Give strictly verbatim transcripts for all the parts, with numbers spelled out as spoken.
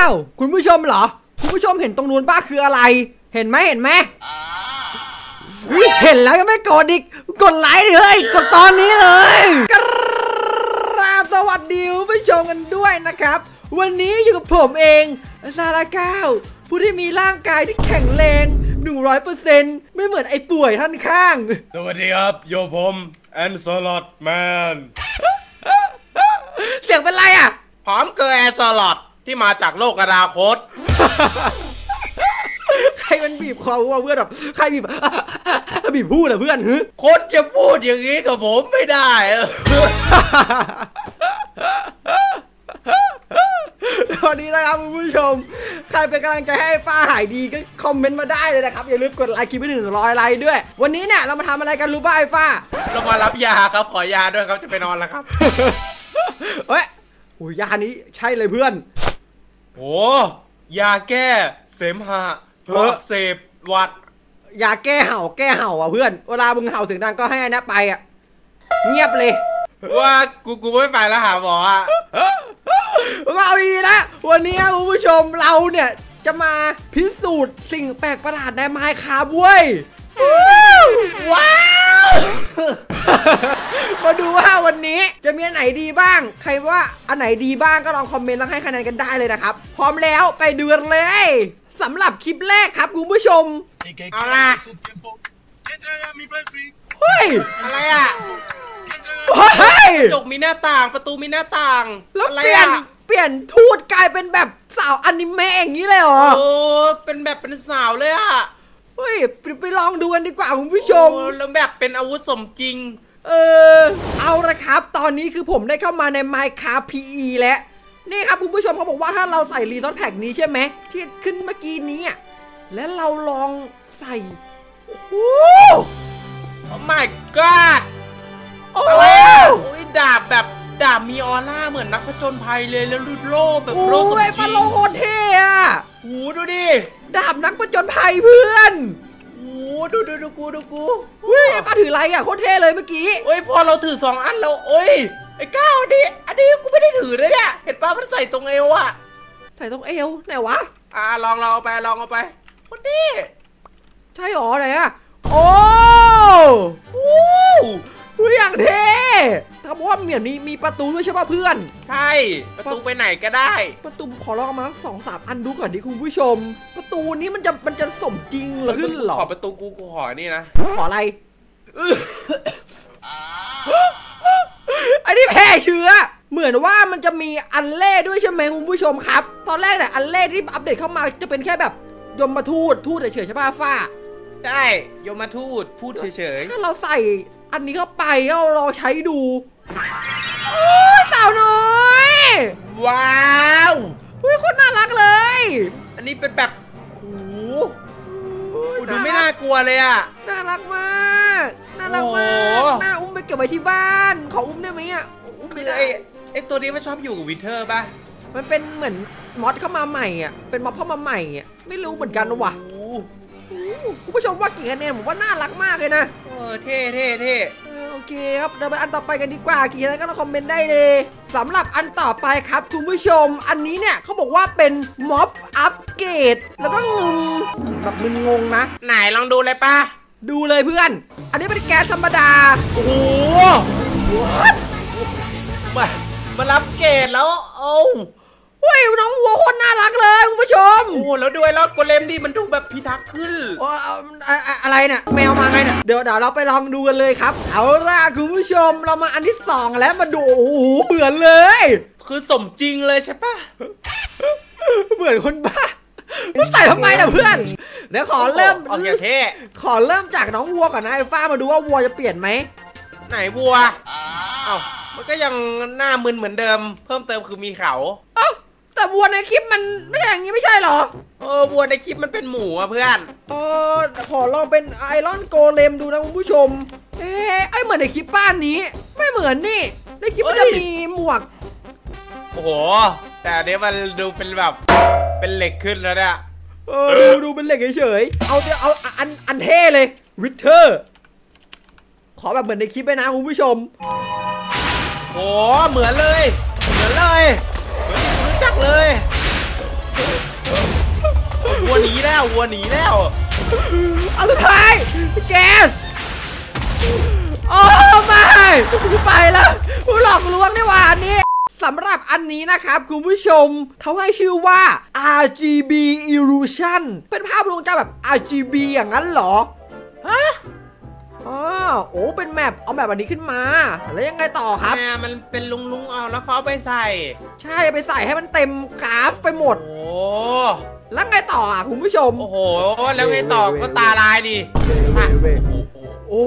าวคุณผู้ชมเหรอคุณผู้ชมเห็นตรงนู้นป้าคืออะไรเห็นไหมเห็นไหมเห็นแล้วก็ไม่กดอีกกดไลค์เลยกดตอนนี้เลยกราบสวัสดีคุณผู้ชมกันด้วยนะครับวันนี้อยู่กับผมเองซาลาก้าวผู้ที่มีร่างกายที่แข็งแรง หนึ่งร้อยเปอร์เซ็นต์ ไม่เหมือนไอ้ป่วยท่านข้างสวัสดีครับโยผมแอนสลอตแมนเสียงเป็นไรอ่ะพร้อมเกอร์แอนสลอตที่มาจากโลกอนาคตใครมันบีบคอว่าเพื่อนแบบใครบีบบีบพูดอะเพื่อนฮึคนจะพูดอย่างนี้กับผมไม่ได้วันนี้นะครับคุณผู้ชมใครเป็นกำลังใจให้ฟ้าหายดีก็คอมเมนต์มาได้เลยนะครับอย่าลืมกดไลค์คลิปไปถึงร้อยไลค์ด้วยวันนี้เนี่ยเรามาทำอะไรกันรู้ป่ะไอ้ฟ้าเรามารับยาครับขอยาด้วยครับจะไปนอนแล้วครับเฮ้ยโอ้ยยานี้ใช่เลยเพื่อนโอ้ยาแก้เสมหะเพราะเสพหวัดยาแก้เห่าแก้เห่าอ่ะเพื่อนเวลามึงเห่าเสียงดังก็ให้นะไปอ่ะเงียบเลยว่ากูกูไม่ไปแล้วหาหมออ่ะเอาดีๆนะวันนี้คุณผู้ชมเราเนี่ยจะมาพิสูจน์สิ่งแปลกประหลาดในไมน์คราฟต์เว้ยว้าวมาดูว่าวันนี้จะมีอันไหนดีบ้างใครว่าอันไหนดีบ้างก็ลองคอมเมนต์แล้วให้คะแนนกันได้เลยนะครับพร้อมแล้วไปดูกันเลยสำหรับคลิปแรกครับคุณผู้ชมเอาล่ะเฮ้ยอะไรอ่ะเฮ้ยจกมีหน้าต่างประตูมีหน้าต่างแล้วเปลี่ยนเปลี่ยนทูตกลายเป็นแบบสาวอนิเมะอย่างนี้เลยเหรอโอ้เป็นแบบเป็นสาวเลยอ่ะเฮ้ยไปลองดูกันดีกว่าคุณผู้ชมแล้วแบบเป็นอาวุธสมจริงเออเอาละครับตอนนี้คือผมได้เข้ามาใน Minecraft พี อี แล้วนี่ครับคุณผู้ชมเขาบอกว่าถ้าเราใส่รีซอสแพ็กนี้ใช่ไหมที่ขึ้นเมื่อกี้นี้และเราลองใส่โอ้โห my god อะไรอ่ะโอ้ยดาบแบบดาบมีออร่าเหมือนนักผจญภัยเลยแล้วรูดโล่แบบโล่สมจริงปะโลโคตรเท่อะโอ้ดูดิดาบนักผจญภัยเพื่อนโอ้ดูดูดูกูดูกูเฮ้ยป้าถืออะไรอ่ะโคตรเท่เลยเมื่อกี้เฮ้ยพอเราถือสองอันแล้วโอ้ยไอ้ก้าวดิอันนี้กูไม่ได้ถือเลยเนี่ยเห็นป้ามันใส่ตรงเอวอะใส่ตรงเอวไหนวะอ่าลองลองเอาไปลองเอาไปโคตรดีใช่หรอไหนอะโอ้โหอย่างเท่ถ้าบอกว่าเหมือนมีมีประตูด้วยใช่ป่ะเพื่อนใช่ประตูไปไหนก็ได้ประตูขอลองมาสองสามอันดูก่อนดิคุณผู้ชมประตูนี้มันจะมันจะสมจริงหรือขึ้นหรอขอประตูกูกูขอนี่นะขออะไรอันนี้แพ้เชื้อเหมือนว่ามันจะมีอันเล่ด้วยใช่ไหมคุณผู้ชมครับตอนแรกเนี่ยอันเล่ที่อัปเดตเข้ามาจะเป็นแค่แบบยมมาทูตทูตเฉยๆใช่ป่ะฟ้าใช่ยมมาทูตพูดเฉยๆถ้าเราใส่อันนี้เข้าไปเราลองใช้ดูโอ้สาวน้อยว้าวอุ้ยคนน่ารักเลยอันนี้เป็นแบบโอ้โหดูไม่น่ากลัวเลยอ่ะน่ารักมากน่ารักมากน่าอุ้มไปเก็บไว้ที่บ้านขออุ้มได้ไหมอ่ะอุ้มไม่ได้ไอตัวนี้มันชอบอยู่กับวินเทอร์ป่ะมันเป็นเหมือนมอดเข้ามาใหม่อ่ะเป็นมอดเข้ามาใหม่อ่ะไม่รู้เหมือนกันว่ะคุณผู้ชมว่ากี่คะแนนผมว่าน่ารักมากเลยนะเออเท่เท่เท่โอเคครับเราไปอันต่อไปกันดีกว่ากี่คะแนนก็ต้องคอมเมนต์ได้เลยสำหรับอันต่อไปครับคุณผู้ชมอันนี้เนี่ยเขาบอกว่าเป็นม็อบอัปเกรดแล้วก็งงแบบมึนงงนะไหนลองดูเลยป่ะดูเลยเพื่อนอันนี้เป็นแก๊สธรรมดาโอ้โหมามารับเกรดแล้วโอ้เฮ้ยน้องวัวคนน่ารักเลยคุณผู้ชมโอ้แล้วด้วยแล้วโกเลมดิมันดูแบบพิทักษ์ขึ้นโอ้อะไรเนี่ยแมวมาไงเนี่ยเดี๋ยวเดี๋ยวเราไปลองดูกันเลยครับเอาล่ะคุณผู้ชมเรามาอันที่สองแล้วมาดูโอ้โหเหมือนเลยคือสมจริงเลยใช่ปะเหมือนคนบ้ามันใส่ทำไมนะเพื่อนเดี๋ยวขอเริ่มเอาอย่างเท่ขอเริ่มจากน้องวัวก่อนนะไอ้ฟ้ามาดูว่าวัวจะเปลี่ยนไหมไหนวัวเอ้ามันก็ยังหน้ามึนเหมือนเดิมเพิ่มเติมคือมีเขาเอ้าแต่วัวในคลิปมันไม่ใช่อย่างนี้ไม่ใช่หรอเออวัวในคลิปมันเป็นหมูอะเพื่อนเออขอลองเป็นไอรอนโกเลมดูนะคุณผู้ชมเอ๊ะไอเหมือนในคลิปบ้านนี้ไม่เหมือนนี่ในคลิปมันจะมีหมวกโอ้โหแต่อันนี้มันดูเป็นแบบเป็นเหล็กขึ้นแล้วเนี่ยเออดูดูเป็นเหล็กเฉยๆเอาเอาอันอันเท่เลยวิเทอร์ขอแบบเหมือนในคลิปไปนะคุณผู้ชมโอ้เหมือนเลยเหมือนเลยเหมือนรู้จักเลยโอ้วัวหนีแล้วเอาสุดท้ายแกสโอ้ไม่ไปแล้วผู้หลอกลวงนี่หว่าอันนี้สำหรับอันนี้นะครับคุณผู้ชมเขาให้ชื่อว่า อาร์ จี บี Illusion เป็นภาพลวงตาแบบ อาร์ จี บี อย่างนั้นเหรอฮะอ๋อโอ้เป็นแมปเอาแบบอันนี้ขึ้นมาแล้วยังไงต่อครับแม่มันเป็นลุงลุงเอาแล้วเขาไปใส่ใช่ไปใส่ให้มันเต็มกราฟไปหมดโอ้แล้วไงต่ออ่ะคุณผู้ชมโอ้โหแล้วไงต่อก็ตาลายดิโอ้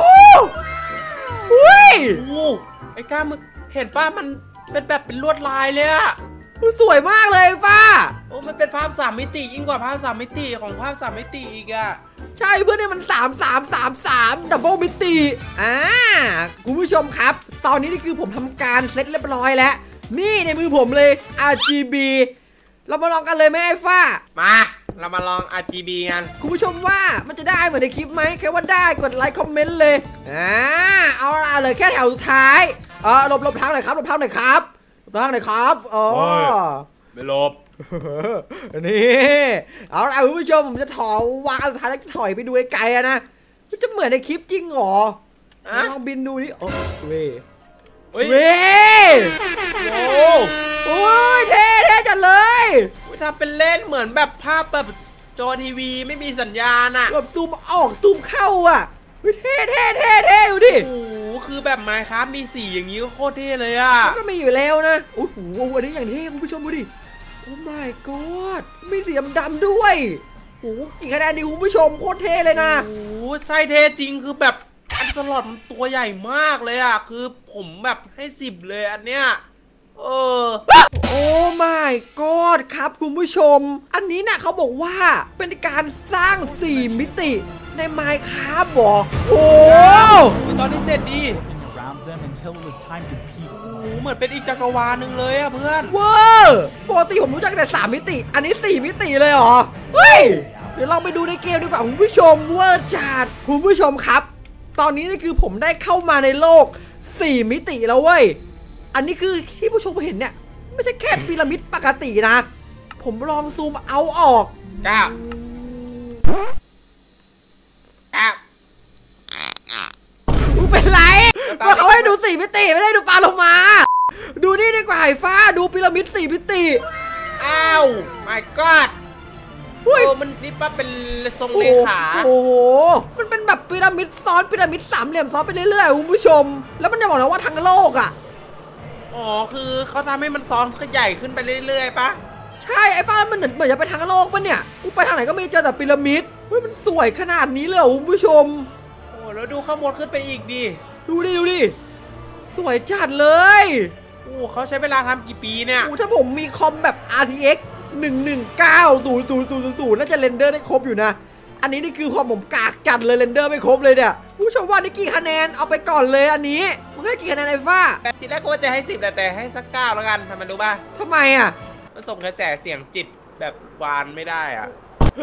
หุ้ยไอ้ก้ามึงเห็นป้ามันเป็นแบบเป็นลวดลายเลยอะสวยมากเลยฟ้าโอ้มันเป็นภาพสามมิติยิ่งกว่าภาพสามมิติของภาพสามมิติอีกอะใช่เพื่อนเนี่ยมันสามสามสามสามดับเบิลมิติอ่าคุณผู้ชมครับตอนนี้นี่คือผมทำการเซตเรียบร้อยแล้วนี่ในมือผมเลย อาร์ จี บี เรามาลองกันเลยไหมไอ้ฟ้ามาเรามาลอง อาร์ จี บี กันคุณผู้ชมว่ามันจะได้เหมือนในคลิปไหมแค่ว่าได้กดไลค์คอมเมนต์เลยอ่าเอาละเลยแค่แถวสุดท้ายเออหลบหลบทางหน่อยครับหลบทางหน่อยครับหลบทางหน่อยครับอ๋อไม่หลบนี่เอาละคุณผู้ชมผมจะถอยวางสุดท้ายแล้วจะถอยไปดูไกลๆนะมันจะเหมือนในคลิปจริงหรอลองบินดูนี่โอ้เว้ยเว้ยโอ้โอ้ยเท่เท่จัดเลยถ้าเป็นเล่นเหมือนแบบภาพแบบจอทีวีไม่มีสัญญาณอะแบบซูมออกซูมเข้าอ่ะเท่เท่เท่เท่ดูดิโอ้โหคือแบบไมค์ครับมีสีอย่างนี้ก็โคตรเท่เลยอ่ะก็มีอยู่แล้วนะโอ้โหอันนี้อย่างเท่คุณผู้ชมดูดิโอ้ my god มีสีดำๆด้วยโอ้กี่คะแนนดีคุณผู้ชมโคตรเท่เลยนะโอ้ใช่เท่จริงคือแบบอันตลอดมันตัวใหญ่มากเลยอ่ะคือผมแบบให้สิบเลยอันเนี้ยเออโอ้ my god ครับคุณผู้ชมอันนี้เนี่ยเขาบอกว่าเป็นการสร้างสี่มิติในไมค์ครับบอโอ้ตอนนี้เสร็จดีโอ้เหมือนเป็นอีกจักรวาลหนึ่งเลยอะเพื่อนว้าปกติผมรู้จักแต่สามมิติอันนี้สี่มิติเลยเหรอเฮ้ยเดี๋ยวลองไปดูในเกมดีกว่าคุณผู้ชมว่าจัดคุณผู้ชมครับตอนนี้นี่คือผมได้เข้ามาในโลกสี่มิติแล้วเว้ยอันนี้คือที่ผู้ชมเห็นเนี่ยไม่ใช่แค่พีระมิดปกตินะผมลองซูมเอาออกก้าเป็นไรก็เขาให้ดูสี่มิติไม่ได้ดูปลาโลมาดูนี่ดีกว่าไอ้ฟ้าดูพีระมิดสี่มิติอ้าว my god โอ้มันนี่ป้าเป็นทรงเลขาโอ้โหมันเป็นแบบพีระมิดซ้อนพีระมิดสามเหลี่ยมซ้อนไปเรื่อยๆคุณผู้ชมแล้วมันจะบอกนะว่าทั้งโลกอ่ะอ๋อคือเขาทำให้มันซ้อนใหญ่ขึ้นไปเรื่อยๆปะใช่ไอ้ฟ้ามันเหมือนเหมือนจะไปทั้งโลกปะเนี่ยกูไปทางไหนก็ไม่เจอแต่พีระมิดเฮ้ยมันสวยขนาดนี้เลยคุณผู้ชมแล้วดูข้างบนขึ้นไปอีกดิดูดิดูดิสวยจัดเลยโอ้เขาใช้เวลาทำกี่ปีเนี่ยโอ้ถ้าผมมีคอมแบบ อาร์ ที เอ็กซ์ หนึ่งหนึ่งเก้า ศูนย์ ศูนย์ ศูนย์ ศูนย์ น่าจะเรนเดอร์ได้ครบอยู่นะอันนี้นี่คือคอมผมกากจัดเลยเรนเดอร์ไม่ครบเลยเนี่ยผู้ชมว่านี่กี่คะแนนเอาไปก่อนเลยอันนี้มันให้กี่คะแนนไอ้ฟ้าทีแรกก็ว่าจะให้สิบแต่แต่ให้สักเก้าแล้วกันทำไมรู้ป่ะทำไมอ่ะมันส่งกระแสเสียงจิตแบบวานไม่ได้อ่ะ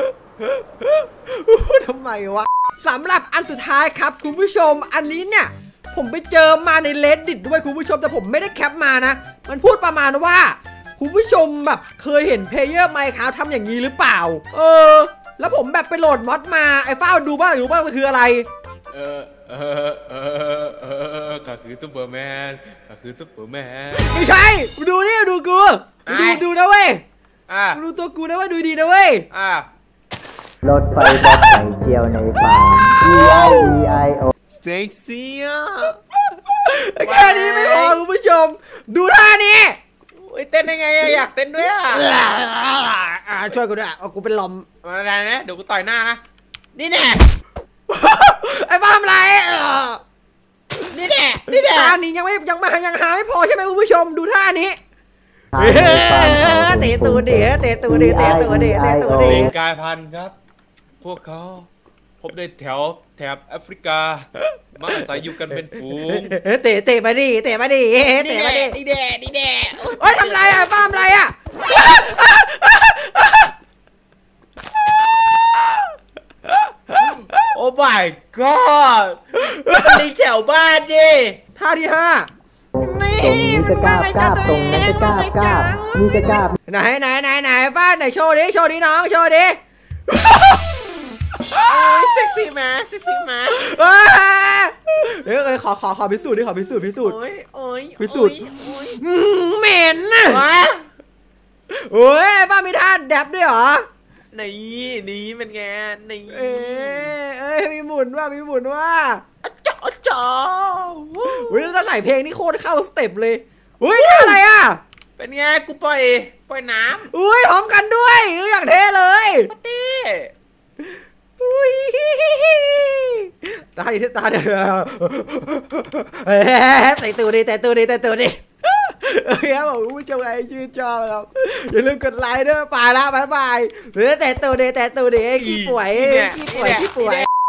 ทำไมวะสำหรับอันสุดท้ายครับคุณผู้ชมอันนี้เนี่ยผมไปเจอมาใน Reddit ด้วยคุณผู้ชมแต่ผมไม่ได้แคปมานะมันพูดประมาณว่าคุณผู้ชมแบบเคยเห็นเพลเยอร์ไมค์ครับทำอย่างนี้หรือเปล่าเออแล้วผมแบบไปโหลดมอดมาไอ้ฟ้าดูบ้างรู้บ้างมันคืออะไรเออเออเออเออข้าคือซุปเปอร์แมนข้าคือซุปเปอร์แมนไม่ใช่ดูนี่ดูกูดูดูนะเว้ยดูตัวกูนะเว้ยดูดีนะเว้ยรถไฟแบบไข่เจียวในป่า E I E I O เซ็กซี่อ่ะแค่นี้ไม่พอคุณผู้ชมดูท่านี้เต้นได้ไงอยากเต้นด้วยอ่ะช่วยกูด้วยเอากูเป็นลมมาได้นะเดี๋ยวกูต่อยหน้านะนี่แน่ไอ้บ้าทำไรนี่แน่นี่แน่ท่านี้ยังไม่ยังมายังหาไม่พอใช่ไหมคุณผู้ชมดูท่านี้เตะตัวเด๋เตะตัวเด๋เตะตัวเด๋เตะตัวเด๋กายพันธุ์ครับพวกเขาพบในแถวแถบแอฟริกามาอาศัยอยู่กันเป็นฝูงเตะเตะมาดิเตะมาดิเตะมาดินี่แด่นี่แด่โอ๊ยทำไรอ่ะป้ามไรอ่ะโอ้ my god ในแถวบ้านดิท่าที่ห้านี่ตรงนี้จะกล้าบกล้าบตรงนั้นจะกล้าบกล้าบนี่จะกล้าบไหนไหนไหนไหนฟ้าไหนโชว์ดิโชว์ดิน้องโชว์ดิโอ้ยเซ็กซี่แมเซ็กซี่แมเดี๋ยวขอขอขอพิสูจน์ดิขอพิสูจน์พิสูจน์โอ้ยโอ้ยพิสูจน์โอ้ยเหม็นนะโอ้ยโอ้ยป้ามีท่าแดบด้วยเหรอนี่นี่เป็นไงนี่เอ้ยเอ้ยมีหมุนว่ามีหมุนว่าจ๋อจ๋ออุ้ยถ้าใส่เพลงนี่โคตรเข้าสเต็ปเลยอุ้ยท่าอะไรอ่ะเป็นไงกูปล่อยปล่อยน้อุ้ยพร้อมกันด้วยอุ้ยอย่างเท่เลยำปะเต้อุ้ยตาดิตาดิเฮ้ยแต่ตัวดิแต่ตัวดิแต่ตัวดิเฮ้ยครับผมผู้ชมใครชื่นชอบครับอย่าลืมกดไลค์ด้วยไปละบายบายเฮ้ยแต่ตัวดิแต่ตัวดิขี้ป่วยขี้ป่วยขี้ป่วย